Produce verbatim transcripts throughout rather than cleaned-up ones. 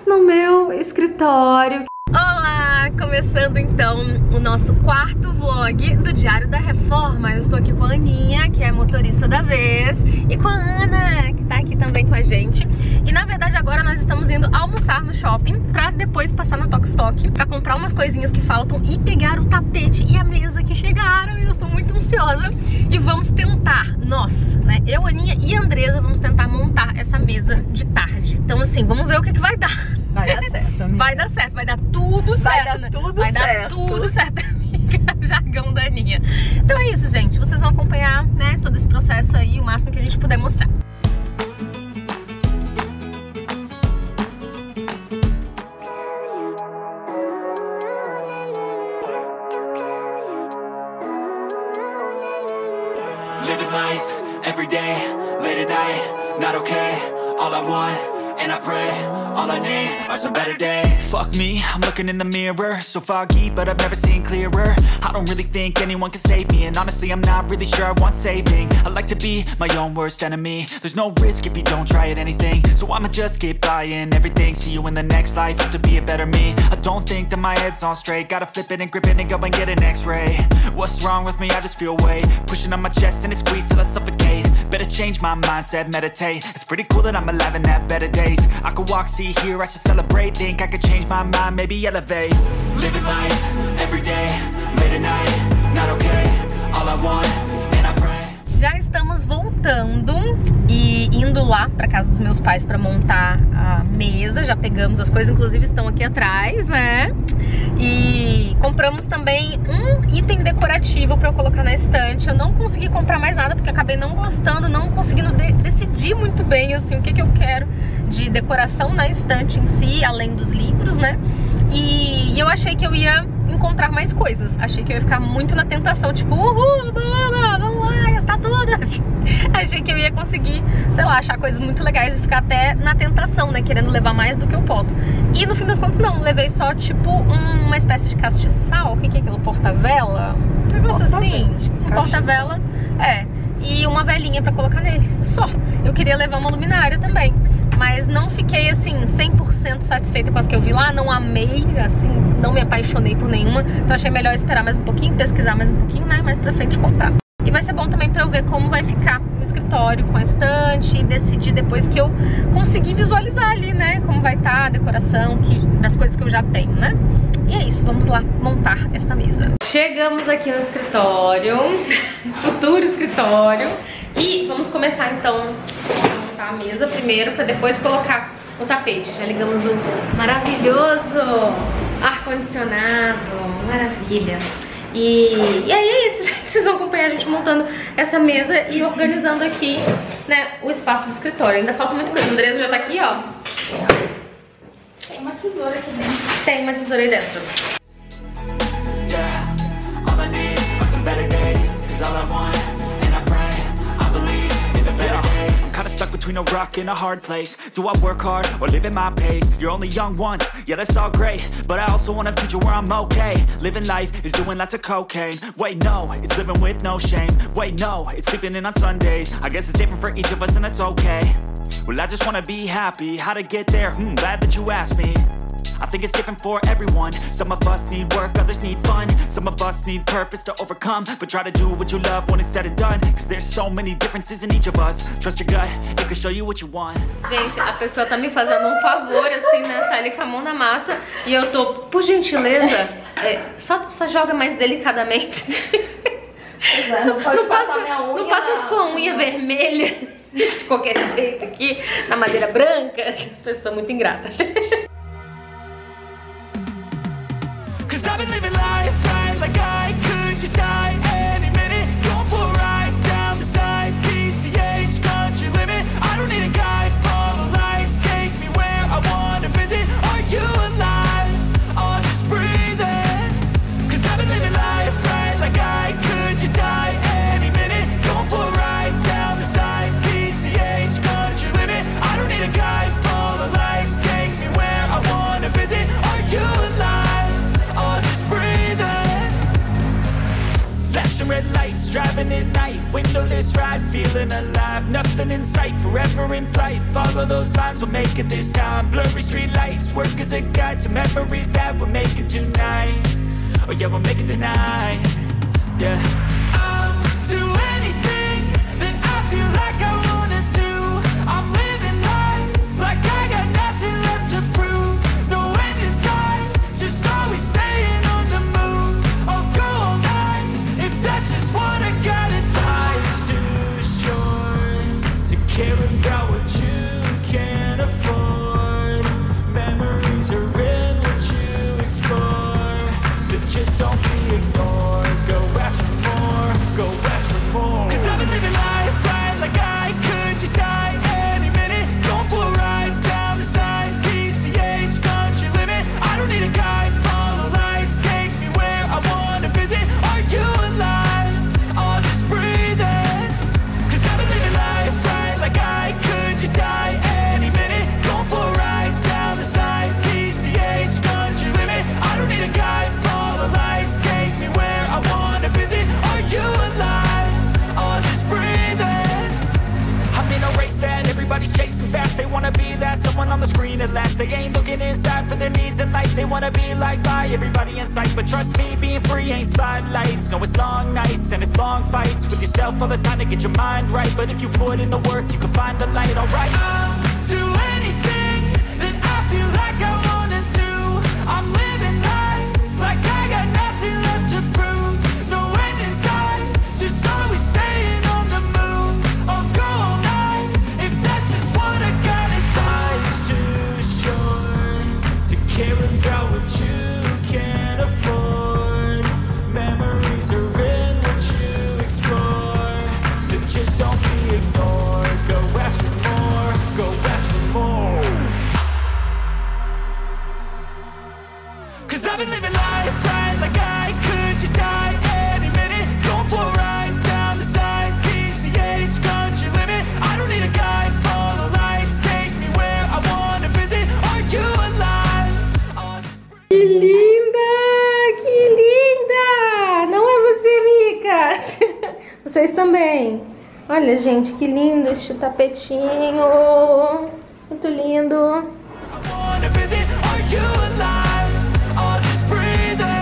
no meu escritório. Olá! Começando então o nosso quarto vlog do Diário da Reforma. Eu estou aqui com a Aninha, que é a motorista da vez, e com a Ana, que tá aqui também com a gente. E na verdade agora nós estamos indo almoçar no shopping pra depois passar na Tok Stock pra comprar umas coisinhas que faltam e pegar o tapete e a mesa que chegaram. E eu estou muito ansiosa. E vamos tentar, nós, né, eu, Aninha e a Andresa, vamos tentar montar essa mesa de tarde. Então assim, vamos ver o que, que vai dar. Vai dar certo, amiga. Vai dar certo, vai dar tudo certo. Vai dar né? tudo vai certo. Vai dar tudo certo, amiga. Jargão da Aninha. Então é isso, gente. Vocês vão acompanhar, né, todo esse processo aí, o máximo que a gente puder mostrar. Living life, every day, late at night, not okay, all I want. And I pray, all I need are some better days. Fuck me, I'm looking in the mirror, so foggy, but I've never seen clearer. I don't really think anyone can save me, and honestly I'm not really sure I want saving. I like to be my own worst enemy. There's no risk if you don't try at anything, so I'ma just keep buying everything. See you in the next life, have to be a better me. I don't think that my head's on straight, gotta flip it and grip it and go and get an x-ray. What's wrong with me? I just feel weight pushing on my chest and it squeezes till I suffocate. Better change my mindset, meditate. It's pretty cool that I'm alive and have better days. I could walk, see, hear, I should celebrate. Think I could change my mind, maybe elevate. Living life, every day, late at night, not okay. All I want, and I pray. Já estamos voltando e indo lá pra casa dos meus pais pra montar a mesa. Já pegamos as coisas, inclusive estão aqui atrás, né? E compramos também um item decorativo pra eu colocar na estante. Eu não consegui comprar mais nada porque acabei não gostando, não conseguindo de decidir muito bem assim o que que eu quero de decoração na estante em si, além dos livros, né? E eu achei que eu ia encontrar mais coisas. Achei que eu ia ficar muito na tentação, tipo, uhul, vamos lá, gastar tudo. Achei que eu ia conseguir, sei lá, achar coisas muito legais e ficar até na tentação, né, querendo levar mais do que eu posso. E no fim das contas não, levei só tipo um, uma espécie de castiçal. O que que é aquilo? Porta-vela? Um negócio assim, um porta-vela, é, e uma velinha pra colocar nele, só. Eu queria levar uma luminária também, mas não fiquei assim cem por cento satisfeita com as que eu vi lá, não amei, assim, não me apaixonei por nenhuma. Então achei melhor esperar mais um pouquinho, pesquisar mais um pouquinho, né, mais pra frente comprar. E vai ser bom também pra eu ver como vai ficar o escritório com a estante e decidir depois que eu conseguir visualizar ali, né, como vai estar a decoração que, das coisas que eu já tenho, né. E é isso, vamos lá montar esta mesa. Chegamos aqui no escritório, futuro escritório, e vamos começar então a montar a mesa primeiro pra depois colocar o tapete. Já ligamos o maravilhoso ar-condicionado, maravilha. E, e aí é isso, gente. Vocês vão acompanhar a gente montando essa mesa e organizando aqui, né, o espaço do escritório. Ainda falta muita coisa. O Andresa já tá aqui, ó. Tem uma tesoura aqui dentro. Tem uma tesoura aí dentro. Stuck between a rock and a hard place. Do I work hard or live at my pace? You're only young once, yeah, that's all great, but I also want a future where I'm okay. Living life is doing lots of cocaine. Wait, no, it's living with no shame. Wait, no, it's sleeping in on Sundays. I guess it's different for each of us and that's okay. Well, I just wanna be happy. How to get there? Hmm, glad that you asked me. I think it's different for everyone. Some of us need work, others need fun. Some of us need purpose to overcome. But try to do what you love when it's said and done. Cause there's so many differences in each of us. Trust your gut, it can show you what you want. Gente, a pessoa tá me fazendo um favor, assim, né? Tá ali com a mão na massa. E eu tô, por gentileza, é, só, só joga mais delicadamente. É, não pode não passar passa, minha unha. Não passa a sua unha vermelha de qualquer jeito aqui, na madeira branca. Pessoa muito ingrata. I've been living life right like I could just die any minute. Going for a ride down the side, P C H, country limit. I don't need a guide, follow lights, take me where I want to visit. Are you alive? I'll just breathe in. Cause I've been living life right like I could just die any minute. Going for a ride down the side, P C H, country limit. I don't need a guide, follow lights, take me where I want to visit. Are you alive? I'll just breathe in. this ride, feeling alive. Nothing in sight, forever in flight. Follow those lines, we'll make it this time. Blurry street lights, work as a guide to memories that we're making tonight. Oh yeah, we'll make it tonight. Yeah. I'll do anything that I feel like I wanna do. I'm living life like I got nothing left to prove. No end in sight, just always staying on the move. I'll go all night if that's just what I gotta do. Life's too short to care about what you can't afford. Memories are in what you explore, so just don't be ignored. Go ask for more, go ask for more. Cause I've been living life right like I could just die any minute. Going for a ride down the side, P C H country limit. I don't need a guide, follow lights, take me where I wanna visit. Are you alive? I'll just breathe in. Cause I've been living life right like I could just die any minute. Going for a ride down the side, P C H country limit. I don't need a guide, follow lights, take me where I wanna visit. Are you alive? I'll just breathe in. I'm in a race that everybody's chasing fast. They wanna be that someone on the screen at last. They ain't looking inside for their needs in life. They wanna be liked by everybody in sight. But trust me, being free ain't spotlights. No, it's long nights and it's long fights with yourself all the time to get your mind right. But if you put in the work, you can find the light, alright. I'll do anything that I feel like I wanna do. I'm living life like I got nothing left to prove. No end in sight, just always staying on the move. I'll go all night if that's just what I gotta do. Life's too short to care about what you can't afford. Memories are in what you explore, so just don't be ignored. Go ask for more, go ask for more. Cause I've been living life right like I could just die any minute. Going for a ride down the side, P C H country limit. I don't need a guide, follow lights, take me where I wanna visit. Are you alive? I'll just breathe. Que linda! Que linda! Não é você, Mica? Vocês também. Olha, gente, que lindo este tapetinho. Muito lindo. I wanna visit. Are you alive? I'll just breathe in.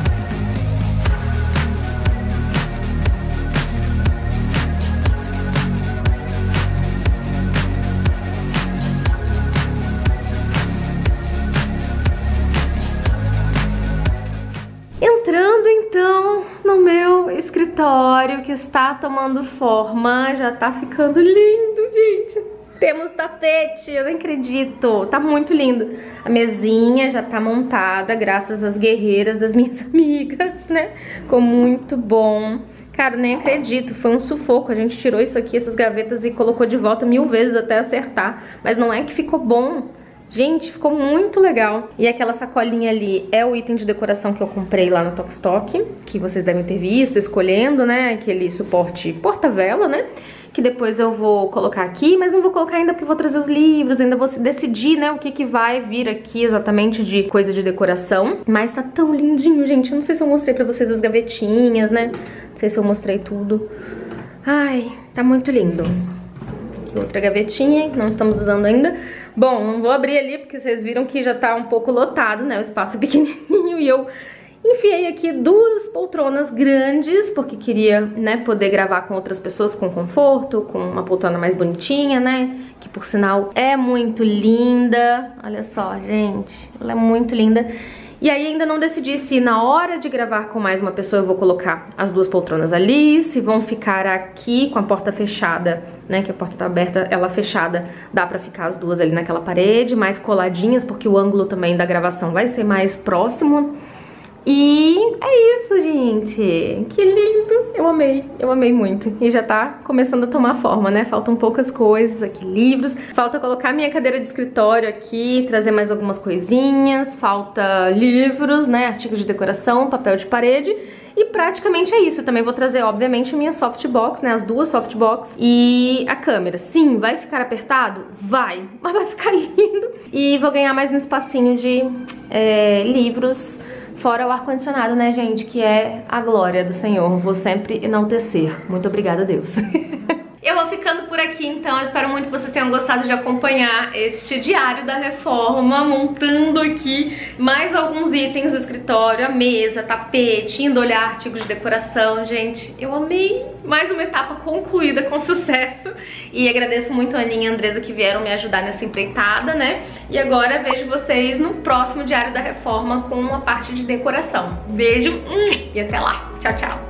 Entrando então no meu escritório que está tomando forma, já tá ficando lindo, gente. Temos tapete, eu não acredito, tá muito lindo. A mesinha já tá montada graças às guerreiras das minhas amigas, né? Ficou muito bom. Cara, nem acredito, foi um sufoco. A gente tirou isso aqui, essas gavetas, e colocou de volta mil vezes até acertar. Mas não é que ficou bom. Gente, ficou muito legal. E aquela sacolinha ali é o item de decoração que eu comprei lá no Tokstok, que vocês devem ter visto, escolhendo, né? Aquele suporte porta-vela, né? Que depois eu vou colocar aqui, mas não vou colocar ainda porque eu vou trazer os livros, ainda vou decidir, né, o que que vai vir aqui exatamente de coisa de decoração. Mas tá tão lindinho, gente. Eu não sei se eu mostrei pra vocês as gavetinhas, né? Não sei se eu mostrei tudo. Ai, tá muito lindo. Outra gavetinha, que não estamos usando ainda. Bom, não vou abrir ali porque vocês viram que já tá um pouco lotado, né? O espaço é pequenininho e eu enfiei aqui duas poltronas grandes, porque queria, né, poder gravar com outras pessoas com conforto, com uma poltrona mais bonitinha, né? Que por sinal é muito linda. Olha só, gente, ela é muito linda. E aí ainda não decidi se na hora de gravar com mais uma pessoa eu vou colocar as duas poltronas ali, se vão ficar aqui com a porta fechada, né, que a porta tá aberta, ela fechada, dá pra ficar as duas ali naquela parede, mais coladinhas, porque o ângulo também da gravação vai ser mais próximo. E é isso, gente. Que lindo. Eu amei, eu amei muito. E já tá começando a tomar forma, né? Faltam poucas coisas aqui, livros. Falta colocar minha cadeira de escritório aqui, trazer mais algumas coisinhas. Falta livros, né? Artigos de decoração, papel de parede. E praticamente é isso. Eu também vou trazer, obviamente, a minha softbox, né? As duas softbox e a câmera. Sim, vai ficar apertado? Vai. Mas vai ficar lindo. E vou ganhar mais um espacinho de é, livros, Fora o ar-condicionado, né, gente, que é a glória do Senhor. Vou sempre enaltecer. Muito obrigada a Deus. Eu vou ficando por aqui, então. Eu espero muito que vocês tenham gostado de acompanhar este diário da reforma, montando aqui mais alguns itens do escritório, a mesa, tapete, indo olhar artigos de decoração. Gente, eu amei! Mais uma etapa concluída com sucesso. E agradeço muito a Aninha e a Andresa que vieram me ajudar nessa empreitada, né? E agora vejo vocês no próximo diário da reforma com a parte de decoração. Beijo hum, e até lá. Tchau, tchau!